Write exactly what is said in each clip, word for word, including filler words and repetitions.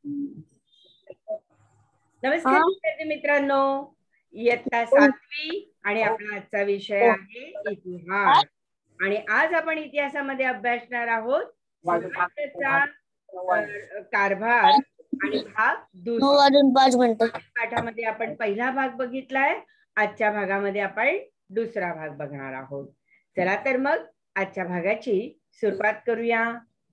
नमस्कार विद्यार्थी मित्रांनो, इयत्ता सातवी आणि आपला आजचा विषय आहे इतिहास. आणि आज आपण इतिहासामध्ये अभ्यासणार आहोत स्वराज्याचा कारभार आणि भाग दुसरा. पाठामध्ये आपण पहिला भाग बघितलाय, आजच्या भागामध्ये आपण दुसरा भाग बघणार आहोत. चला तर मग आजच्या भागाची सुरुवात करूया.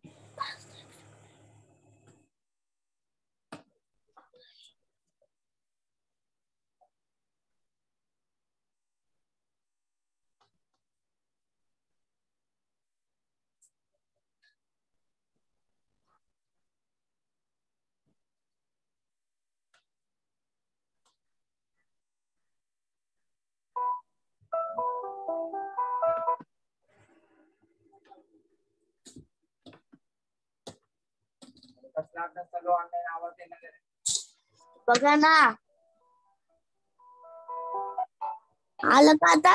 बघा ना, आलं का आता?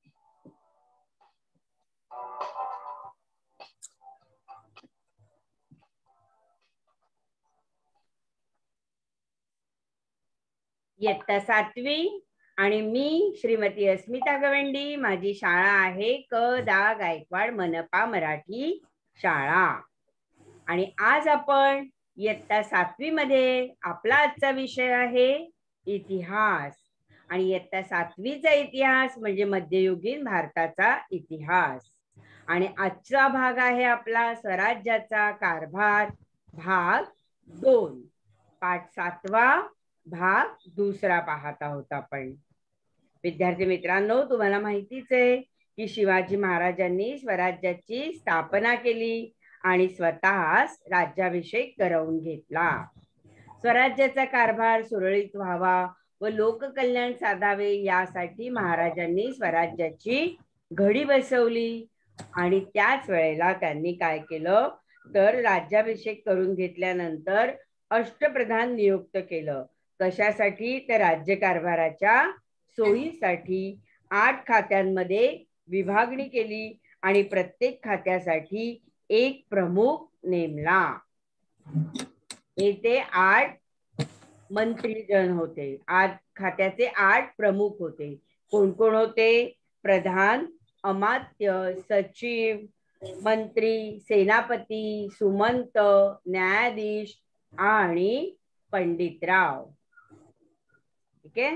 इयत्ता सातवी आणि मी श्रीमती अस्मिता गवंडी. माझी शाळा आहे क दा गायकवाड मनपा मराठी शाळा. आणि आज आपण इयत्ता सातवी मध्ये आपला आजचा विषय आहे इतिहास. आणि इयत्ता सातवीचा इतिहास म्हणजे मध्ययुगीन भारताचा इतिहास. आणि आजचा भाग आहे आपला स्वराज्याचा कारभार भाग दोन. पाठ सातवा भाग दुसरा पाहत आहोत आपण. विद्यार्थी मित्रांनो, तुम्हाला माहितीच आहे की शिवाजी महाराजांनी स्वराज्याची स्थापना केली आणि स्वतःच राज्याभिषेक करवून घेतला. स्वराज्याचा कारभार सुरळीत व्हावा व लोककल्याण साधावे यासाठी महाराजांनी स्वराज्याची घडी बसवली. आणि त्याच वेळेला त्यांनी काय केलं तर राज्याभिषेक करून घेतल्यानंतर अष्टप्रधान नियुक्त केलं. कशासाठी? तर राज्यकारभाराच्या सोयीसाठी आठ खात्यांमध्ये विभागणी केली आणि प्रत्येक खात्यासाठी एक प्रमुख नेमला. हे ते आठ मंत्रीजन होते. आठ खात्याचे आठ प्रमुख होते. कोण कोण होते? प्रधान, अमात्य, सचिव, मंत्री, सेनापती, सुमंत, न्यायाधीश आणि पंडितराव. ठीक आहे.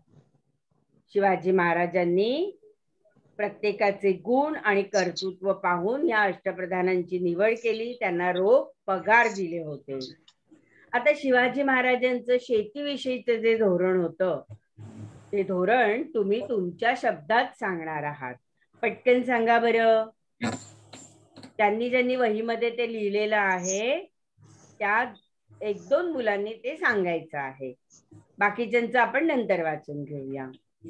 शिवाजी महाराजांनी प्रत्येकाचे गुण आणि कर्तृत्व पाहून या अष्टप्रधानांची निवड केली. त्यांना रोख पगार दिले होते. आता शिवाजी महाराजांचं शेतीविषयीचं जे धोरण होतं ते धोरण तुम्ही तुमच्या शब्दात सांगणार आहात. पटकन सांगा बरं. त्यांनी ज्यांनी वहीमध्ये ते लिहिलेलं आहे त्या एक दोन मुलांनी ते सांगायचं आहे. बाकीच्यांचं आपण नंतर वाचून घेऊया.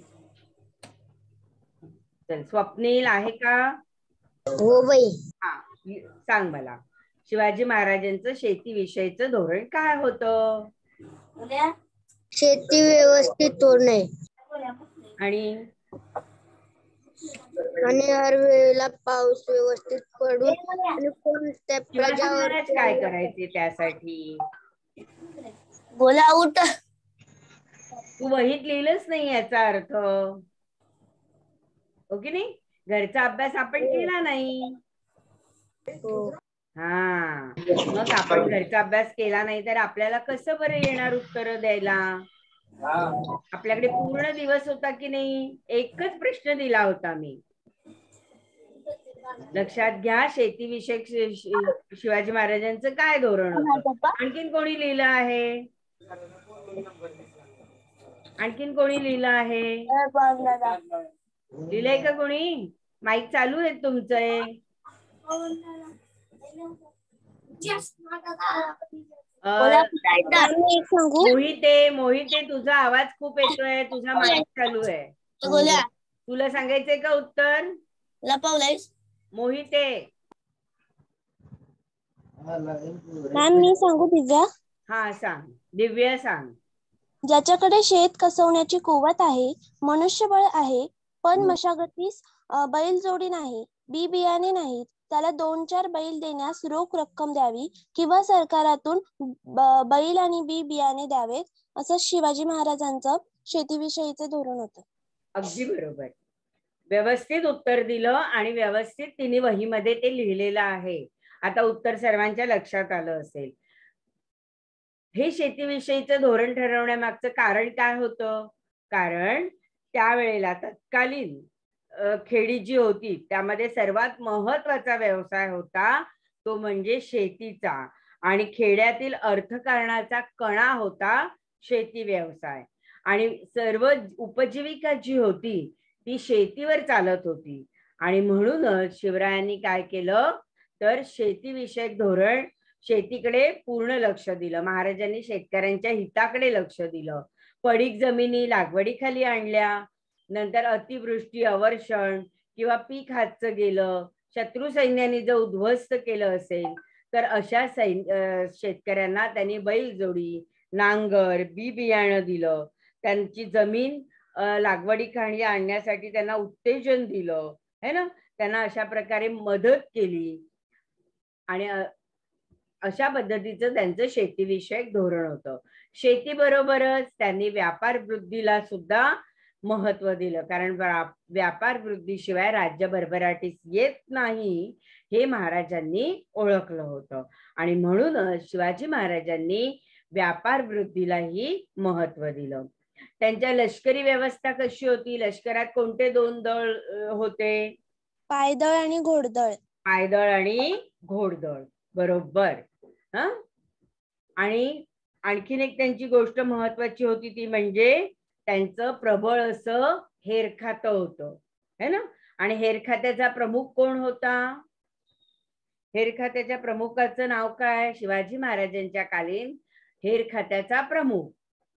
चल, स्वप्नील आहे का? हो बाई. हा, सांग मला. शिवाजी महाराजांचं शेतीविषयीचं धोरण काय होतं? शेती व्यवस्थित होणे आणि आणि हर वेळेला पाऊस व्यवस्थित पडून आणि कोणत्या प्रजावर काय करायचे त्यासाठी? बोला उठ. तू वहीत लिहिलंच नाही याचा अर्थ, हो की नाही? घरचा अभ्यास आपण केला नाही. हा, मग आपण घरचा अभ्यास केला नाही तर आपल्याला कसं बरं येणार उत्तर द्यायला? आपल्याकडे पूर्ण दिवस होता की नाही? एकच प्रश्न दिला होता मी. लक्षात घ्या. शेतीविषयक शिवाजी महाराजांचं काय धोरण होतं? आणखीन कोणी लिहिलं आहे? आणखीन कोणी लिहिलं आहे? लिहिलंय का कोणी? माईक चालू आहे तुमचं? मोहिते, मोहिते तुझा आवाज खूप येतोय. तुझा माईक चालू आहे. तुला सांगायचंय का उत्तर? लपवलंयस मोहिते. मॅम मी सांगू तिचा? हा सांग. दिव्या सांग. ज्याच्याकडे शेत कसवण्याची कुवत आहे, मनुष्यबळ आहे, पण मशागतीस बैलजोडी नाही, बी बियाणे नाहीत, त्याला दोन चार बैल देण्यास रोख रक्कम द्यावी किंवा सरकारातून बैल आणि बी बियाणे द्यावेत, असं शिवाजी महाराजांचं शेतीविषयीचे धोरण होतं. अगदी बरोबर, व्यवस्थित उत्तर दिलं आणि व्यवस्थित तिने वहीमध्ये ते लिहिलेलं आहे. आता उत्तर सर्वांच्या लक्षात आलं असेल. हे शेतीविषयीचं धोरण ठरवण्यामागचं कारण काय होतं? कारण त्यावेळेला तत्कालीन खेडी जी होती त्यामध्ये सर्वात महत्वाचा व्यवसाय होता तो म्हणजे शेतीचा, आणि खेड्यातील अर्थकारणाचा कणा होता शेती व्यवसाय. आणि सर्व उपजीविका जी होती ती शेतीवर चालत होती. आणि म्हणूनच शिवरायांनी काय केलं तर शेतीविषयक धोरण, शेतीकडे पूर्ण लक्ष दिलं. महाराजांनी शेतकऱ्यांच्या हिताकडे लक्ष दिलं. पडीक जमिनी लागवडीखाली आणल्या. नंतर अतिवृष्टी, अवर्षण किंवा पीक हातचं गेलं, शत्रू सैन्याने जर उद्ध्वस्त केलं असेल तर अशा सैन्य शेतकऱ्यांना त्यांनी बैलजोडी, नांगर, बी बियाणं दिलं. त्यांची जमीन लागवडीखाली आणण्यासाठी त्यांना उत्तेजन दिलं, है ना. त्यांना अशा प्रकारे मदत केली. आणि अशा पद्धतीचं त्यांचं शेतीविषयक धोरण होतं. शेतीबरोबरच त्यांनी व्यापार वृद्धीला सुद्धा महत्व दिलं, कारण व्यापार वृद्धीशिवाय राज्य भरभराटीस येत नाही हे महाराजांनी ओळखलं होतं. आणि म्हणूनच शिवाजी महाराजांनी व्यापार वृद्धीलाही महत्व दिलं. त्यांच्या लष्करी व्यवस्था कशी होती? लष्करात कोणते दोन दळ होते? पायदळ आणि घोडदळ. पायदळ आणि घोडदळ, बरोबर. हा, आणि आणखीन एक त्यांची गोष्ट महत्वाची होती ती म्हणजे त्यांचं प्रबळ असं हेरखातं होतं, है ना. आणि हेरखात्याचा प्रमुख कोण होता? हेरखात्याच्या प्रमुखाचं नाव काय? शिवाजी महाराजांच्या कालीन हेरखात्याचा प्रमुख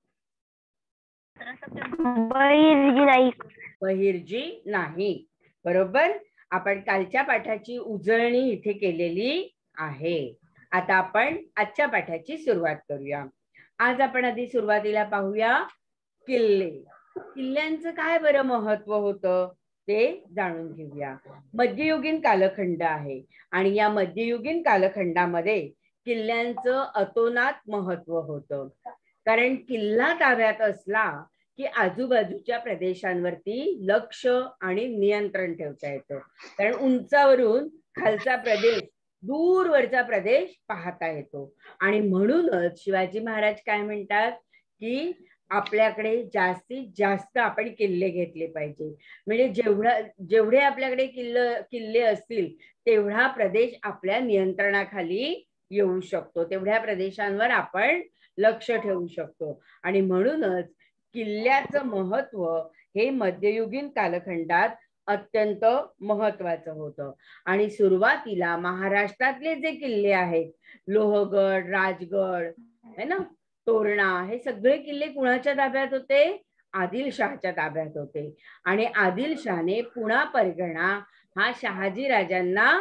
बहिर्जी नाईक. बहिर्जी नाईक, बरोबर. आपण कालच्या पाठाची उजळणी इथे केलेली आहे. आता आपण आजच्या पाठाची सुरुवात करूया. आज आपण आधी सुरुवातीला पाहूया किल्ले. किल्ल्यांचं काय बरं महत्व होतं ते जाणून घेऊया. मध्ययुगीन कालखंड आहे आणि या मध्ययुगीन कालखंडामध्ये किल्ल्यांचं अतोनात महत्व होतं. कारण किल्ला ताब्यात असला की आजूबाजूच्या प्रदेशांवरती लक्ष आणि नियंत्रण ठेवता येतं. कारण उंचावरून खालचा प्रदेश, दूरवरचा प्रदेश पाहता येतो. आणि म्हणूनच शिवाजी महाराज काय म्हणतात की आपल्याकडे जास्तीत जास्त आपण किल्ले घेतले पाहिजे. म्हणजे जेवढा जेवढे आपल्याकडे किल्ले किल्ले असतील तेवढा प्रदेश आपल्या नियंत्रणाखाली येऊ शकतो, तेवढ्या प्रदेशांवर आपण लक्ष ठेवू शकतो. आणि म्हणूनच किल्ल्याचं महत्व हे मध्ययुगीन कालखंडात अत्यंत महत्वाचं होतं. आणि सुरुवातीला महाराष्ट्रातले जे किल्ले आहेत, लोहगड, राजगड, है ना, तोरणा, हे सगळे किल्ले कुणाच्या ताब्यात होते? आदिलशहाच्या ताब्यात होते. आणि आदिलशहाने पुणा परगणा हा शहाजी राजांना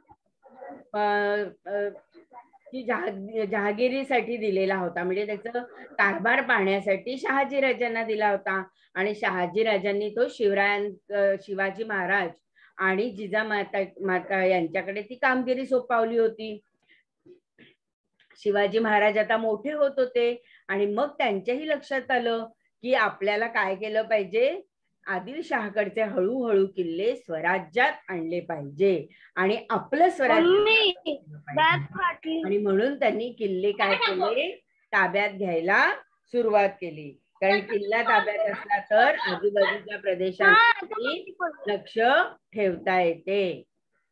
जहागिरीसाठी दिलेला होता. म्हणजे त्याचं कारभार पाहण्यासाठी शहाजी राजांना दिला होता. आणि शहाजी राजांनी तो शिवरायां शिवाजी महाराज आणि जिजामाता माता यांच्याकडे ती कामगिरी सोपवली होती. शिवाजी महाराज आता मोठे होत होते आणि मग त्यांच्याही लक्षात आलं की आपल्याला काय केलं पाहिजे, आदिलशहाकडचे हळूहळू किल्ले स्वराज्यात आणले पाहिजे आणि आपलं स्वराज्य. आणि म्हणून त्यांनी किल्ले काय केले, ताब्यात घ्यायला सुरुवात केली. कारण किल्ला ताब्यात असला तर आजूबाजूच्या प्रदेशांवरती लक्ष ठेवता येते.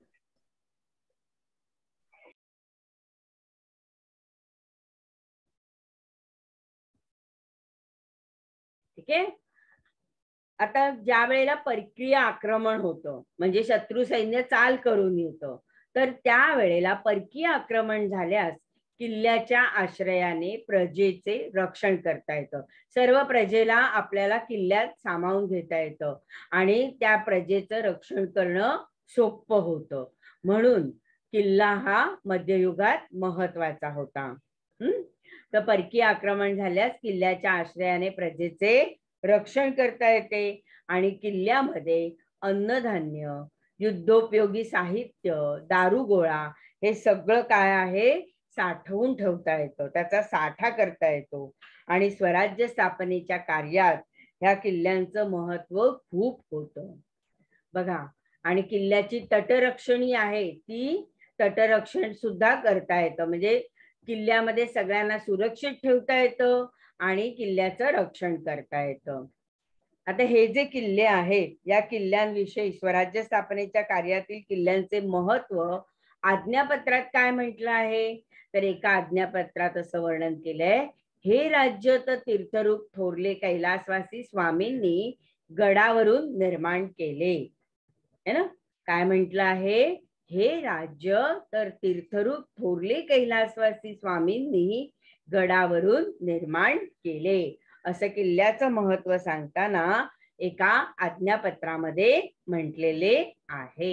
ठीक आहे. आता ज्या वेळेला परकीय आक्रमण होतं, म्हणजे शत्रू सैन्य चाल करून येतं, तर त्यावेळेला परकीय आक्रमण झाल्यास किल्ल्याच्या आश्रयाने प्रजेचे रक्षण करता येतं. सर्व प्रजेला आपल्याला किल्ल्यात सामावून घेता येतं आणि त्या प्रजेचं रक्षण करणं सोपं होतं. म्हणून किल्ला हा मध्ययुगात महत्वाचा होता. हम्म तर परकीय आक्रमण झाल्यास किल्ल्याच्या आश्रयाने प्रजेचे रक्षण करता येते आणि किल्ल्यामध्ये अन्नधान्य युद्धोपयोगी साहित्य, दारुगोळा हे सगळं काय आहे साठवून ठेवता येतं, त्याचा साठा करता येतो. आणि स्वराज्य स्थापनेच्या कार्यात ह्या किल्ल्यांचं महत्व खूप होतं बघा. आणि किल्ल्याची तटरक्षणी आहे ती तटरक्षण सुद्धा करता येतं, म्हणजे किल्ल्यामध्ये सगळ्यांना सुरक्षित ठेवता येतं आणि किल्ल्याचं रक्षण करता येतं. आता हे जे किल्ले आहेत या किल्ल्यांविषयी स्वराज्य स्थापनेच्या कार्यातील किल्ल्यांचे महत्व आज्ञापत्रात काय म्हटलं आहे, तर एका आज्ञापत्रात असं वर्णन केलंय, हे राज्य तर तीर्थरूप थोरले कैलासवासी स्वामींनी गडावरून निर्माण केले है ना. काय म्हटलं आहे, हे राज्य तर तीर्थरूप थोरले कैलासवासी स्वामींनी गडावरून निर्माण केले असं किल्ल्याचं महत्व सांगताना एका आज्ञापत्रामध्ये म्हटलेले आहे.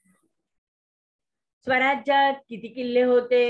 स्वराज्यात किती किल्ले होते,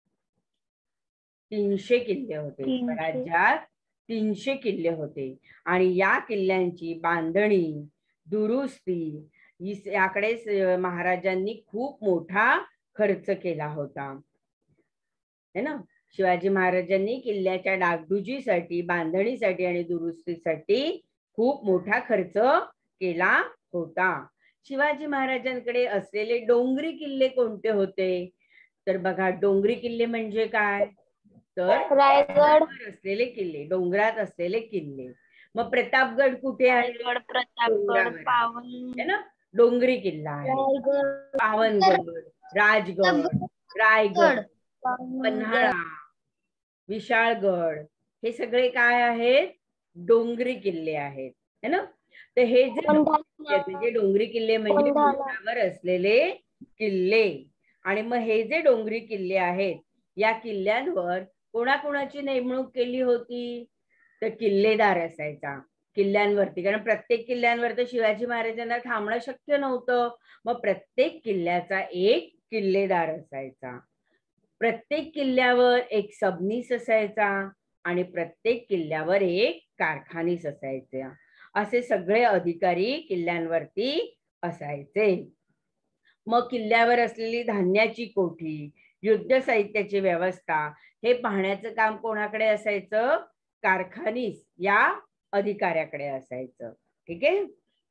तीनशे किल्ले होते. स्वराज्यात तीनशे किल्ले होते आणि या किल्ल्यांची बांधणी दुरुस्ती याकडे महाराजांनी खूप मोठा खर्च केला होता है ना. शिवाजी महाराजांनी किल्ल्याच्या डागडुजीसाठी, बांधणीसाठी आणि दुरुस्तीसाठी खूप मोठा खर्च केला होता. शिवाजी महाराजांकडे असलेले डोंगरी किल्ले कोणते होते, तर बघा डोंगरी किल्ले म्हणजे काय, तर रायगड असलेले किल्ले, डोंगरात असलेले किल्ले. मग प्रतापगड कुठे आहे, प्रतापगड, पावन है ना, डोंगरी किल्ला आहे. पावनगड, राजगड, रायगड, पन्हाळा, विशाळगड हे सगळे काय आहेत, डोंगरी किल्ले आहेत है ना. तर हे जे म्हणजे डोंगरी किल्ले म्हणजे डोंगरावर असलेले किल्ले. आणि मग हे जे डोंगरी किल्ले आहेत या किल्ल्यांवर कोणाकोणाची नेमणूक केली होती, तर किल्लेदार असायचा किल्ल्यांवरती, कारण प्रत्येक किल्ल्यांवर तर शिवाजी महाराजांना थांबणं शक्य नव्हतं. मग प्रत्येक किल्ल्याचा एक किल्लेदार असायचा, प्रत्येक किल्ल्यावर एक सबनीस असायचा आणि प्रत्येक किल्ल्यावर एक कारखानीस असायचे. असे सगळे अधिकारी किल्ल्यांवरती असायचे. मग किल्ल्यावर असलेली धान्याची कोठी, युद्ध साहित्याची व्यवस्था हे पाहण्याचं काम कोणाकडे असायचं, कारखानीस या अधिकाऱ्याकडे असायचं. ठीक आहे.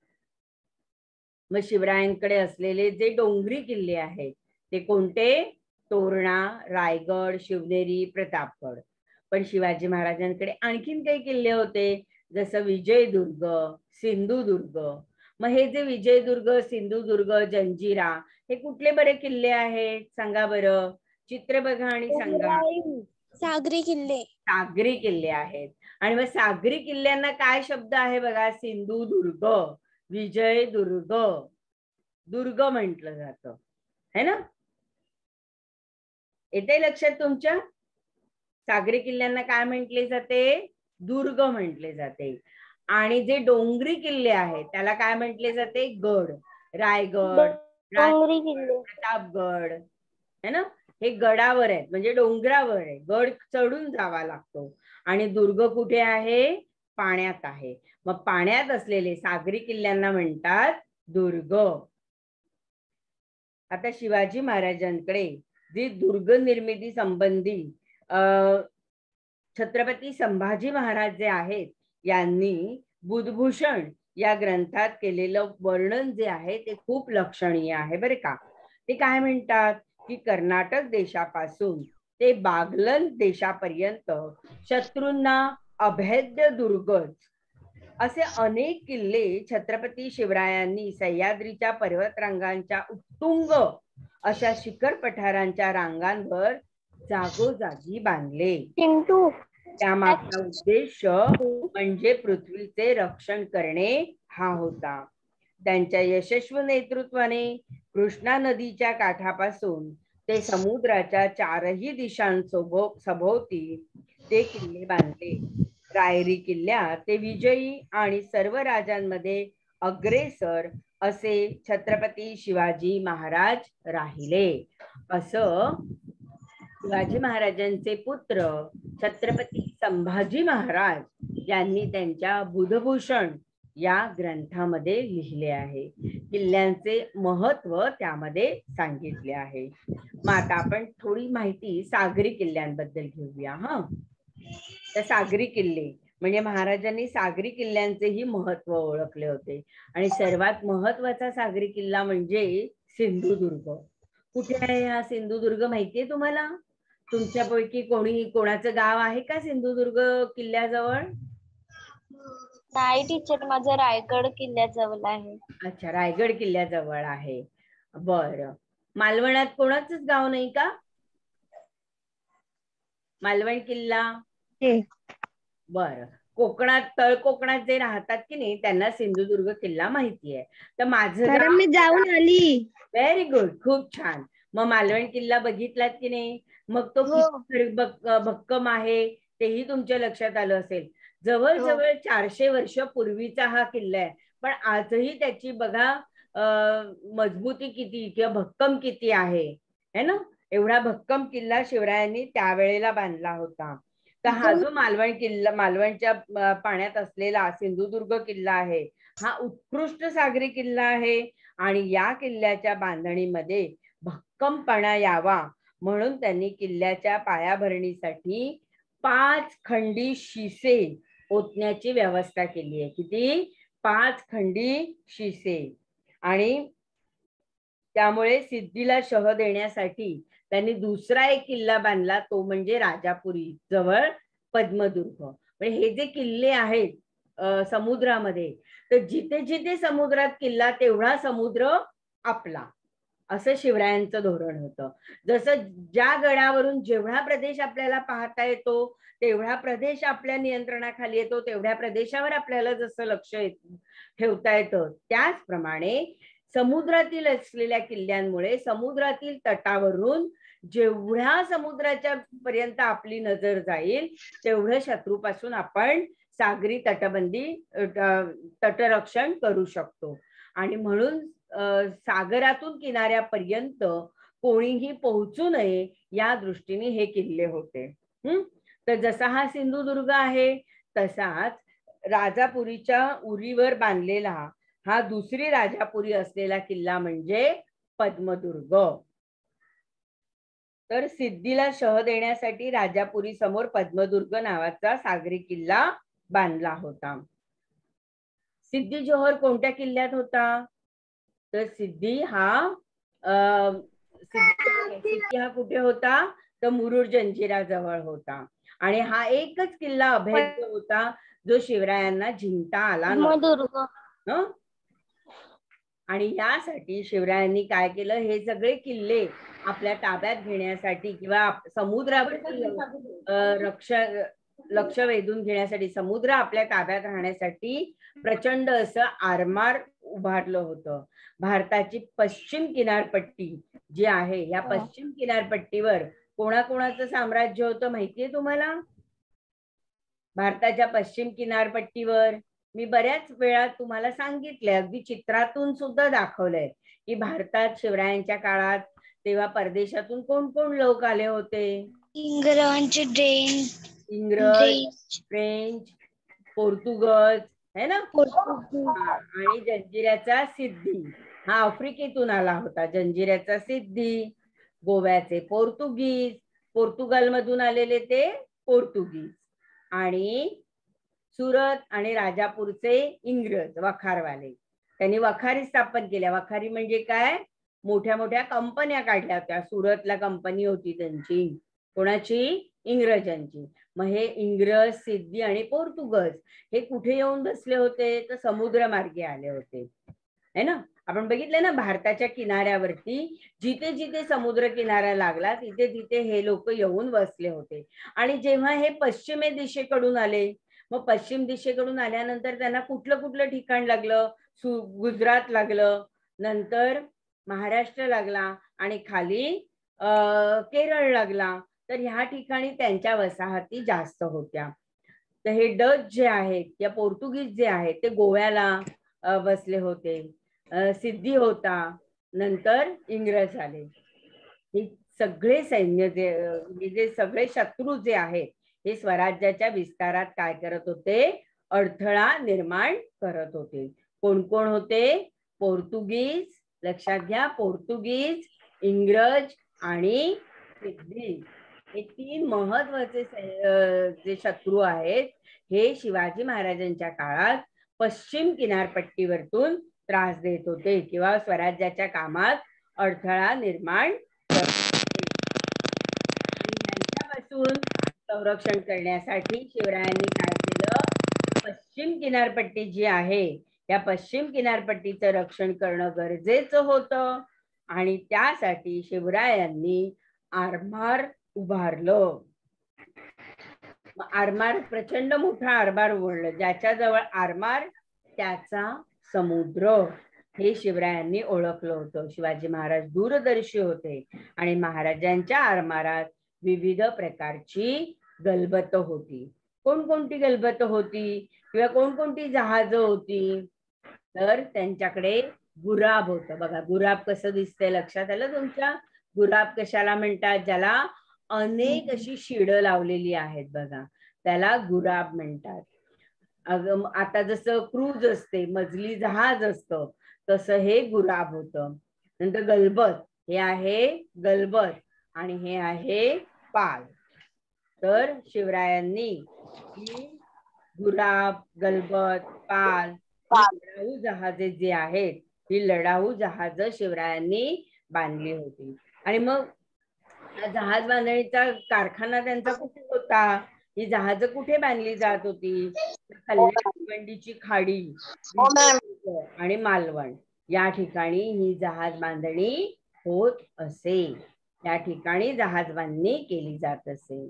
मग शिवरायांकडे असलेले जे डोंगरी किल्ले आहेत ते कोणते, तोरणा, रायगड, शिवनेरी, प्रतापगड. पण शिवाजी महाराजांकडे आणखीन काही किल्ले होते, जसं विजयदुर्ग, सिंधुदुर्ग. मग हे जे विजयदुर्ग, सिंधुदुर्ग, जंजिरा हे कुठले बरे किल्ले आहेत सांगा बरं, चित्र बघा आणि सांगा. सागरी किल्ले, सागरी किल्ले आहेत. आणि मग सागरी किल्ल्यांना काय शब्द आहे बघा, सिंधुदुर्ग, विजयदुर्ग, दुर्ग म्हटलं जातं है ना. येते लक्षात तुमच्या, सागरी किल्ल्यांना काय म्हटले जाते, दुर्ग म्हटले जाते. आणि जे डोंगरी किल्ले आहेत त्याला काय म्हटले जाते, गड. रायगड, प्रतापगड है ना, हे गडावर आहेत म्हणजे डोंगरावर आहे, गड चढून जावा लागतो. आणि दुर्ग कुठे आहे, पाण्यात आहे. मग पाण्यात असलेले सागरी किल्ल्यांना म्हणतात दुर्ग. आता शिवाजी महाराजांकडे जी दुर्ग निर्मिती संबंधी अं छत्रपती संभाजी महाराज जे आहेत यांनी बुधभूषण या ग्रंथात केलेलं वर्णन जे आहे ते खूप लक्षणीय आहे बरे का. ते काय म्हणतात की कर्नाटक देशापासून ते बागलन देशापर्यंत शत्रूंना अभेद्य दुर्गज असे अनेक किल्ले छत्रपती शिवरायांनी सह्याद्रीच्या पर्वतरांगांच्या उत्तुंग अशा शिखर पठारांच्या रांगांवर जागोजागी बांधले. त्यामागचा उद्देश म्हणजे पृथ्वीचे रक्षण करणे हा होता. त्यांच्या यशस्वी नेतृत्वाने कृष्णा नदीच्या काठापासून ते समुद्राच्या चारही दिशांसभोवती ते किल्ले बांधले. रायरी किल्ल्यात ते विजयी आणि सर्व राजांमध्ये अग्रेसर असे छत्रपती शिवाजी महाराज राहिले. असं शिवाजी महाराजांचे पुत्र छत्रपती संभाजी महाराज यांनी त्यांच्या बुधभूषण या ग्रंथामध्ये लिहिले आहे. किल्ल्यांचे महत्व त्यामध्ये सांगितले आहे. मग आता आपण थोडी माहिती सागरी किल्ल्यांबद्दल घेऊया. हा, तर सागरी किल्ले म्हणजे महाराजांनी सागरी किल्ल्यांचेही महत्व ओळखले होते आणि सर्वात महत्वाचा सागरी किल्ला म्हणजे सिंधुदुर्ग. कुठे आहे हा सिंधुदुर्ग माहितीये तुम्हाला? तुमच्यापैकी कोणी कोणाचं गाव आहे का सिंधुदुर्ग किल्ल्याजवळ? नाही टीचर, माझं रायगड किल्ल्याजवळ आहे. अच्छा, रायगड किल्ल्याजवळ आहे. बरं, मालवणात कोणाचंच गाव नाही का? मालवण किल्ला. बरं, कोकणात, तळ कोकणात जे राहतात की नाही त्यांना सिंधुदुर्ग किल्ला माहिती आहे. तर माझं गाव मी जाऊन आली. व्हेरी गुड, खूप छान. मग मालवण किल्ला बघितलात की नाही? मग तो किती भक्कम आहे तेही तुमच्या लक्षात आलं असेल. जवळजवळ चारशे वर्ष पूर्वीचा हा किल्ला आहे, पण आजही त्याची बघा मजबूती किती किंवा भक्कम किती आहे, है ना? एवढा भक्कम किल्ला शिवरायांनी त्यावेळेला बांधला होता. तर हा जो मालवण किल्ला, मालवणच्या पाण्यात असलेला सिंधुदुर्ग किल्ला आहे, हा उत्कृष्ट सागरी किल्ला आहे आणि या किल्ल्याच्या बांधणीमध्ये भक्कमपणा यावा म्हणून त्यांनी किल्ल्याच्या पायाभरणीसाठी पाच खंडी शिसे ओतण्याची व्यवस्था केली आहे. किती? पाच खंडी शिसे. आणि त्यामुळे सिद्धीला शह देण्यासाठी त्यांनी दुसरा एक किल्ला बांधला, तो म्हणजे राजापुरी जवळ पद्मदुर्ग. म्हणजे हे जे किल्ले आहेत समुद्रामध्ये, तर जिथे जिथे समुद्रात किल्ला तेवढा समुद्र आपला, असं शिवरायांचं धोरण होतं. जसं ज्या गडावरून जेवढा प्रदेश आपल्याला पाहता येतो तेवढा प्रदेश आपल्या नियंत्रणाखाली येतो, तेवढ्या प्रदेशावर आपल्याला जसं लक्ष ठेवता येतं, त्याचप्रमाणे समुद्रातील असलेल्या किल्ल्यांमुळे समुद्रातील तटावरून जेवढ्या समुद्राच्या पर्यंत आपली नजर जाईल तेवढं शत्रूपासून आपण सागरी तटबंदी तटरक्षण करू शकतो. आणि म्हणून सागरातून किनाऱ्यापर्यंत कोणीही पोहोचू नये या दृष्टीने हे किल्ले होते. हम्म तर जसा हा सिंधुदुर्ग आहे तसाच राजापुरीच्या उरीवर बांधलेला हा दुसरी राजापुरी असलेला किल्ला म्हणजे पद्मदुर्ग. तर सिद्धीला शह देण्यासाठी राजापुरी समोर पद्मदुर्ग नावाचा सागरी किल्ला बांधला होता. सिद्धी जोहर कोणत्या किल्ल्यात होता? तर सिद्धी हा सिद्धी हा कुठे होता? तर मुरुड जंजिराजवळ होता. आणि हा एकच किल्ला अभेद्य होता जो शिवरायांना जिंकता आला नव्हता. आणि यासाठी शिवरायांनी काय केलं? हे सगळे किल्ले आपल्या ताब्यात घेण्यासाठी किंवा समुद्रावरती रक्ष लक्ष वेधून घेण्यासाठी, समुद्र आपल्या ताब्यात राहण्यासाठी प्रचंड असं आरमार उभारलं होतं. भारताची पश्चिम किनारपट्टी जी आहे, या पश्चिम किनारपट्टीवर कोणाकोणाचं साम्राज्य होतं माहितीये तुम्हाला? भारताच्या पश्चिम किनारपट्टीवर मी बऱ्याच वेळा तुम्हाला सांगितले, अगदी चित्रातून सुद्धा दाखवलंय की भारतात शिवरायांच्या काळात तेव्हा परदेशातून कोण कोण लोक आले होते? इंग्रज, इंग्रज, फ्रेंच, पोर्तुगज, है ना? आणि जंजिऱ्याचा सिद्धी हा आफ्रिकेतून आला होता. जंजिऱ्याचा सिद्धी, गोव्याचे पोर्तुगीज, पोर्तुगाल मधून आलेले ते पोर्तुगीज, आणि सुरत आणि राजापूरचे इंग्रज वखारवाले. त्यांनी वखारी स्थापन केल्या. वखारी म्हणजे काय? मोठ्या मोठ्या कंपन्या काढल्या होत्या. सुरतला कंपनी होती त्यांची. कोणाची? इंग्रजांची. मग हे इंग्रज, सिद्धी आणि पोर्तुगज हे कुठे येऊन बसले होते? तर समुद्र मार्गे आले होते, है ना? आपण बघितलं ना, भारताच्या किनाऱ्यावरती जिथे जिथे समुद्र किनारा लागला तिथे तिथे हे लोक येऊन बसले होते. आणि जेव्हा हे पश्चिमे दिशेकडून आले, मग पश्चिम दिशेकडून आल्यानंतर त्यांना कुठलं कुठलं ठिकाण लागलं? गुजरात लागलं, नंतर महाराष्ट्र लागला आणि खाली अं केरळ लागला. तर ह्या ठिकाणी त्यांच्या वसाहती जास्त होत्या. तर हे डच जे आहेत या पोर्तुगीज जे आहेत ते गोव्याला बसले होते. सिद्धी होता, नंतर इंग्रज आले. हे सगळे सैन्य जे जे सगळे शत्रू जे आहेत हे स्वराज्याच्या विस्तारात काय करत होते? अडथळा निर्माण करत होते. कोण कोण होते? पोर्तुगीज, लक्षात घ्या, पोर्तुगीज, इंग्रज आणि सिद्धी हे तीन महत्वाचे जे शत्रू आहेत हे शिवाजी महाराजांच्या काळात पश्चिम किनारपट्टीवरतून त्रास देत होते किंवा स्वराज्याच्या कामात अडथळा निर्माण यांच्यापासून संरक्षण करण्यासाठी शिवरायांनी काय केलं, पश्चिम किनारपट्टी जी आहे या पश्चिम किनारपट्टीचं रक्षण करणं गरजेचं होतं आणि त्यासाठी शिवरायांनी आरमार उभारलं. आरमार प्रचंड मोठा आरमार उभारलं, ज्याच्या जवळ आरमार त्याचा समुद्र हे शिवरायांनी ओळखलं होतं. शिवाजी महाराज दूरदर्शी होते आणि महाराजांच्या आरमारात विविध प्रकारची गलबत होती. कोणकोणती गलबत होती किंवा कोणकोणती जहाजं होती, तर त्यांच्याकडे गुराब होतं. बघा गुराब कसं दिसतंय, लक्षात आलं तुमच्या? गुराब कशाला म्हणतात? ज्याला अनेक अशी शिडं लावलेली आहेत बघा, त्याला गुराब म्हणतात. अगं आता जसं क्रूज असते, मजली जहाज असतं, तसं हे गुराब होतं. नंतर गलबत, हे आहे गलबत आणि हे आहे पाल. तर शिवरायांनी ही गुराब, गलबत, पाल, लढाऊ जहाजे जी आहेत ही लढाऊ जहाज शिवरायांनी बांधली होती. आणि मग जहाज बांधणीचा कारखाना त्यांचा कुठे होता, ही जहाज कुठे बांधली जात होती, भिवंडीची खाडी आणि मालवण या ठिकाणी ही जहाज बांधणी होत असे. या ठिकाणी जहाज बांधणी केली जात असे.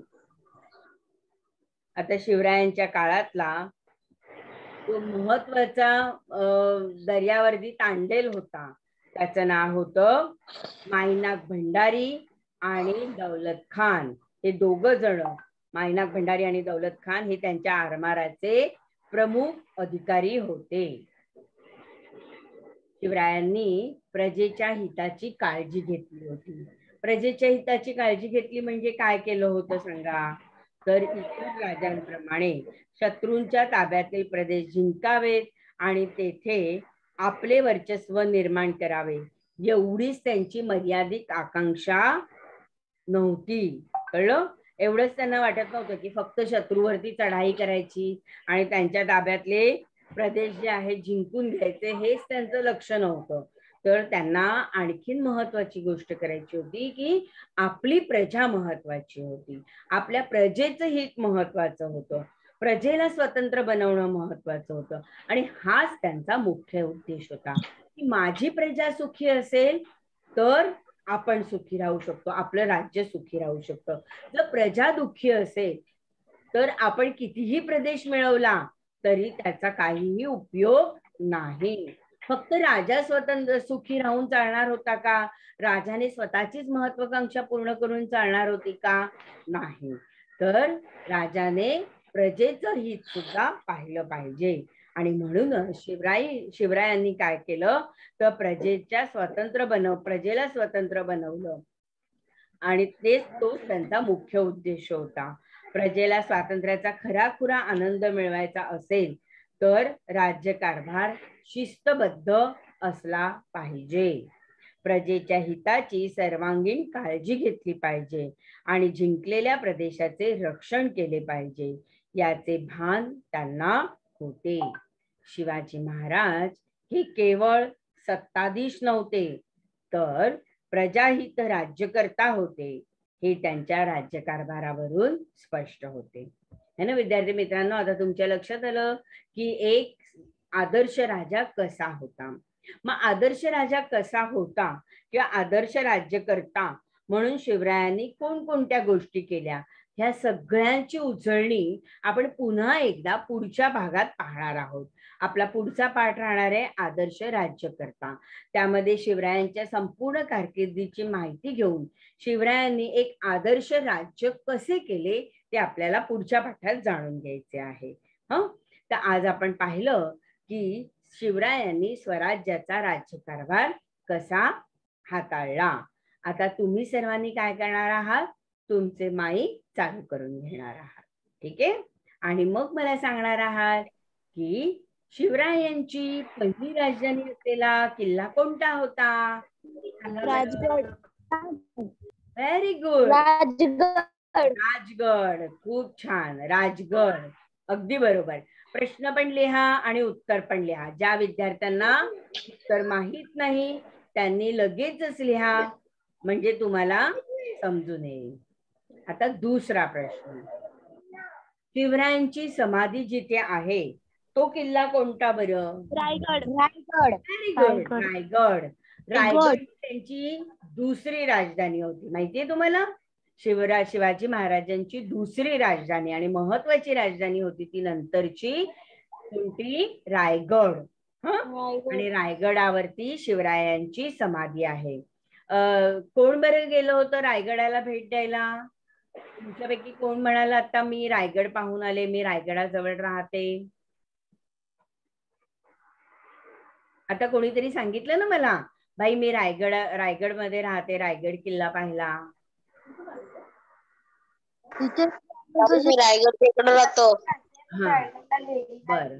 आता शिवरायांच्या काळातला तो महत्वाचा दर्यावर्दी तांडेल होता, त्याचं नाव होतं माईनाक भंडारी आणि दौलत खान. हे दोघ जण, माईनाक भंडारी आणि दौलत खान, हे त्यांच्या आरमाराचे प्रमुख अधिकारी होते. शिवरायांनी प्रजेच्या हिताची काळजी घेतली होती. प्रजेच्या हिताची काळजी घेतली म्हणजे काय केलं होतं सांगा? तर इतर राजांप्रमाणे शत्रूंच्या ताब्यातील प्रदेश जिंकावेत आणि तेथे आपले वर्चस्व निर्माण करावे, एवढीच त्यांची मर्यादित आकांक्षा नव्हती. कळलं? एवढंच त्यांना वाटत नव्हतं की फक्त शत्रूवरती चढाई करायची आणि त्यांच्या ताब्यातले प्रदेश जे आहेत जिंकून घ्यायचे, हेच त्यांचं लक्ष नव्हतं. तर त्यांना आणखीन महत्वाची गोष्ट करायची होती की आपली प्रजा महत्वाची होती, आपल्या प्रजेचं हित महत्वाचं होतं, प्रजेला स्वतंत्र बनवणं महत्वाचं होतं. आणि हाच त्यांचा मुख्य उद्देश होता की माझी प्रजा सुखी असेल तर आपण सुखी राहू शकतो, आपलं राज्य सुखी राहू शकतं. जर प्रजा दुःखी असेल तर आपण कितीही प्रदेश मिळवला तरी त्याचा काहीही उपयोग नाही. फक्त राजा स्वतंत्र सुखी राहून चालणार होता का? राजाने स्वतःचीच महत्वाकांक्षा पूर्ण करून चालणार होती का? नाही. तर राजाने प्रजेचं हित सुद्धा पाहिलं पाहिजे. आणि म्हणून शिवराय शिवरायांनी काय केलं तर प्रजेच्या स्वतंत्र बनव प्रजेला स्वतंत्र बनवलं आणि तेच तोच त्यांचा मुख्य उद्देश होता. प्रजेला स्वातंत्र्याचा खराखुरा आनंद मिळवायचा असेल तर राज्यकारभार शिस्तबद्ध असला पाहिजे, प्रजेच्या हिताची सर्वांगीण काळजी घेतली पाहिजे आणि जिंकलेल्या प्रदेशाचे रक्षण केले पाहिजे, याचे भान त्यांना होते. शिवाजी महाराज हे केवळ सत्ताधीश नव्हते तर प्रजाहित राज्यकर्ता होते, हे त्यांच्या राज्यकारभारावरून स्पष्ट होते. है ना विद्यार्थी मित्रांनो? आता तुमच्या लक्षात आलं की एक आदर्श राजा कसा होता. मग आदर्श राजा कसा होता किंवा आदर्श राज्यकर्ता म्हणून शिवरायांनी कोणकोणत्या गोष्टी केल्या, ह्या सगळ्यांची उजळणी आपण पुन्हा एकदा पुढच्या भागात पाहणार आहोत. आपला पुढचा पाठ राहणार आहे आदर्श राज्यकर्ता. त्यामध्ये शिवरायांच्या संपूर्ण कारकिर्दीची माहिती घेऊन शिवरायांनी एक आदर्श राज्य कसे केले ते आपल्याला पुढच्या पाठात जाणून घ्यायचे आहे. हं तर आज आपण पाहिलं की शिवरायांनी स्वराज्याचा राज्यकारभार कसा हाताळला. आता तुम्ही सर्वांनी काय करणार आहात, तुमचे माईक चालू करून घेणार आहात. ठीक आहे? आणि मग मला सांगणार आहात की शिवरायांची पहिली राजधानी असलेला किल्ला कोणता होता? राजगड. Very good. राजगड. राजगड. खूप छान. राजगड. अगदी बरोबर. प्रश्न पण लिहा आणि उत्तर पण लिहा. ज्या विद्यार्थ्यांना उत्तर माहित नाही त्यांनी लगेचच लिहा, म्हणजे तुम्हाला समजून येईल. आता दुसरा प्रश्न. शिवरायांची समाधी जिथे आहे तो किल्ला कोणता बरं? रायगड. रायगड. Very good. रायगड. रायगड त्यांची दुसरी राजधानी होती, माहितीये तुम्हाला? शिवराज शिवाजी महाराजांची दुसरी राजधानी आणि महत्वाची राजधानी होती ती नंतरची कोणती? रायगड. हं? आणि रायगडावरती शिवरायांची समाधी आहे. अं कोण बरं गेलं होतं रायगडाला भेट द्यायला? तुमच्यापैकी कोण म्हणाला आता मी रायगड पाहून आले, मी रायगडाजवळ राहते? आता कोणीतरी सांगितलं ना मला, भाई मी रायगड रायगड मध्ये राहते, रायगड किल्ला पाहिला. मी रायगड तिकडे राहतो. हा बर.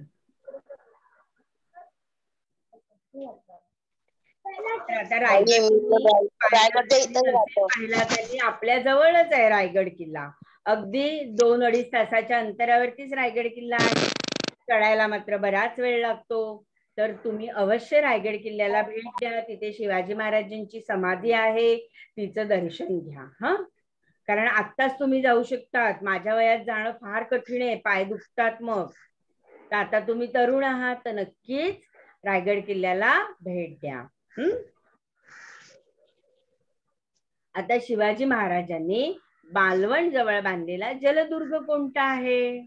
आता रायगड पाहिला त्यांनी, आपल्या जवळच आहे रायगड किल्ला. अगदी दोन अडीच तासाच्या अंतरावरतीच रायगड किल्ला आहे. चढायला मात्र बराच वेळ लागतो. तर तुम्ही अवश्य रायगड किल्ल्याला भेट द्या. तिथे शिवाजी महाराजांची समाधी आहे, तिचं दर्शन घ्या. हा, कारण आत्ताच तुम्ही जाऊ शकतात. माझ्या वयात जाणं फार कठीण आहे, पाय दुखतात. मग तर आता तुम्ही तरुण आहात तर नक्कीच रायगड किल्ल्याला भेट द्या. हम्म. आता शिवाजी महाराजांनी मालवण जवळ बांधलेला जलदुर्ग कोणता आहे?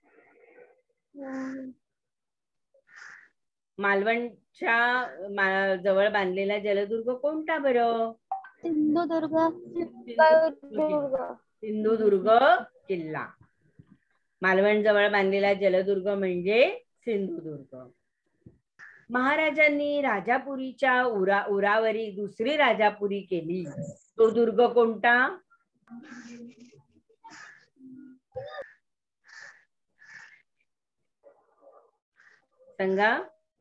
मालवणच्या जवळ बांधलेला जलदुर्ग कोणता बरं? सिंधुदुर्ग. सिंधुदुर्ग किल्ला. मालवण जवळ बांधलेला जलदुर्ग म्हणजे सिंधुदुर्ग. महाराजांनी राजापुरीच्या उरा उरावरी दुसरी राजापुरी केली, तो दुर्ग कोणता? सांगा.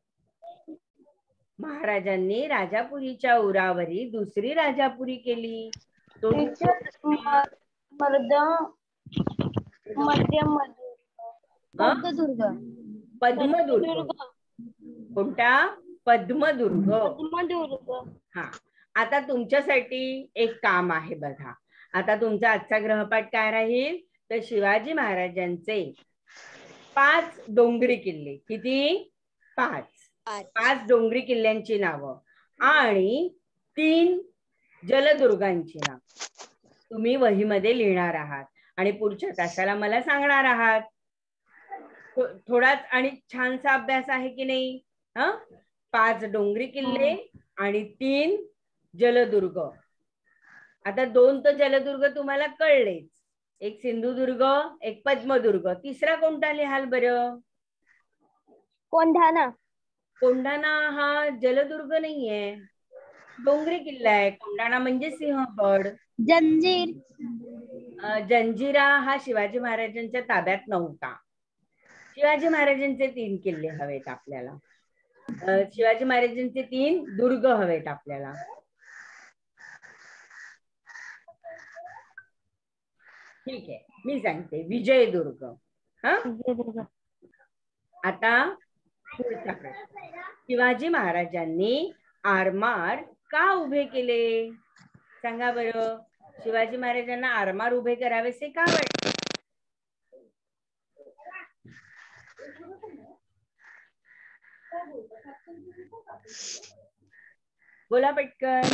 महाराजांनी राजापुरीच्या उरावरी दुसरी राजापुरी केली, तो पद्मदुर्ग. पद्मदुर्ग. कोणता? पद्मदुर्ग. पद्मदुर्ग. हा. आता तुमच्यासाठी एक काम आहे बघा. आता तुमचा आजचा ग्रहपाठ काय राहील तर शिवाजी महाराजांचे पाच डोंगरी किल्ले. किती? पाच. पाच डोंगरी किल्ल्यांची नावं आणि तीन जलदुर्गांची नाव तुम्ही वहीमध्ये लिहिणार आहात आणि पुढच्या तासाला मला सांगणार आहात. थोडाच आणि छानसा अभ्यास आहे की नाही? हा, पाच डोंगरी किल्ले आणि तीन जलदुर्ग. आता दोन तर जलदुर्ग तुम्हाला कळलेच, एक सिंधुदुर्ग, एक पद्मदुर्ग. तिसरा कोणता लिहाल बरं? कोंढाणा. कोंढाणा हा जलदुर्ग नाहीये, डोंगरी किल्ला आहे. कोंढाणा म्हणजे सिंहगड. जंजीर. जंजिरा हा शिवाजी महाराजांच्या ताब्यात नव्हता. शिवाजी महाराजांचे तीन किल्ले हवेत आपल्याला. शिवाजी महाराजांचे तीन दुर्ग हवेत आपल्याला. ठीक आहे, मी सांगते. विजयदुर्ग. हा, आता पुढचा प्रश्न. शिवाजी महाराजांनी आरमार का उभे केले? सांगा बरं. शिवाजी महाराजांना आरमार उभे करावेसे का वाटते? बोला पटकन.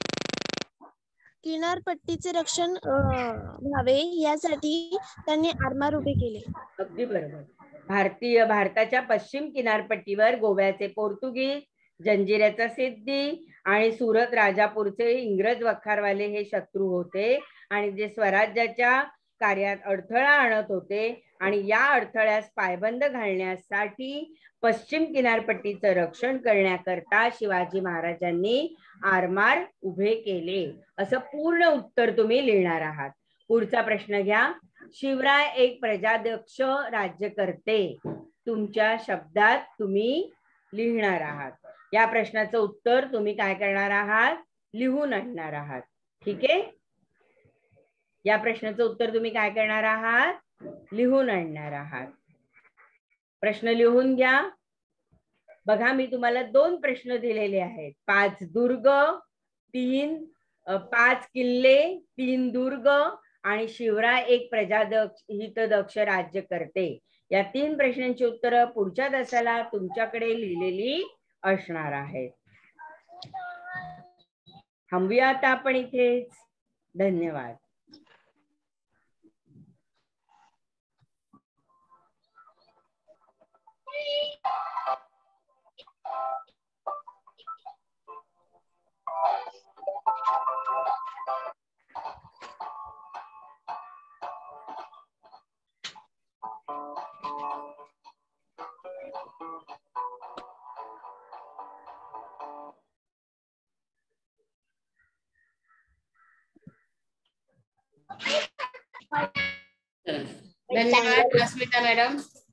किनारपट्टीचे रक्षण व्हावे यासाठी त्यांनी आरमार उभे केले. अगदी बरोबर. भारतीय भारताच्या पश्चिम किनारपट्टीवर गोव्याचे पोर्तुगीज, जंजिऱ्याचा सिद्दी आणि सुरत राजापूरचे इंग्रज वखारवाले हे शत्रू होते आणि जे स्वराज्याच्या कार्यात अडथळा आणत होते आणि या अडथळ्यास पायबंद घालण्यासाठी पश्चिम किनारपट्टीचं रक्षण करण्याकरता शिवाजी महाराजांनी आरमार उभे केले. असं पूर्ण उत्तर तुम्ही लिहिणार आहात. पुढचा प्रश्न घ्या. शिवराय एक प्रजाध्यक्ष राज्यकर्ते. तुमच्या शब्दात तुम्ही लिहिणार आहात. या प्रश्नाचं उत्तर तुम्ही काय करणार आहात, लिहून आणणार आहात. ठीक आहे, या प्रश्नाचं उत्तर तुम्ही काय करणार आहात, लिहून आणणार आहात. प्रश्न लिहून घ्या. बघा, मी तुम्हाला दोन प्रश्न दिलेले आहेत. पाच दुर्ग, तीन पाच किल्ले, तीन दुर्ग आणि शिवराय एक प्रजादक्ष हितदक्ष राज्य करते. या तीन प्रश्नांची उत्तरं पुढच्या तासाला तुमच्याकडे लिहिलेली असणार आहेत. थांबूया आता आपण इथेच. धन्यवाद. धन्यवाद अस्मिता मॅडम.